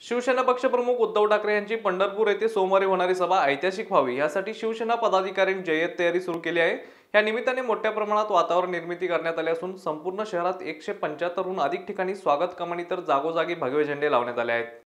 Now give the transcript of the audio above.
शिवसेना पक्षप्रमुख उद्धव ठाकरे यांची पंढरपूर येथे सोमवारी होणारी सभा ऐतिहासिक व्हावी यासाठी शिवसेना पदाधिकाऱ्यांनी जय्यत तयारी सुरू केली आहे। या निमित्ताने मोठ्या प्रमाणात वातावरण निर्मिती करण्यात आली असून संपूर्ण शहरात 175 हून अधिक ठिकाणी स्वागत कमानी तर जागोजागी भगवे झेंडे लावण्यात आले आहेत।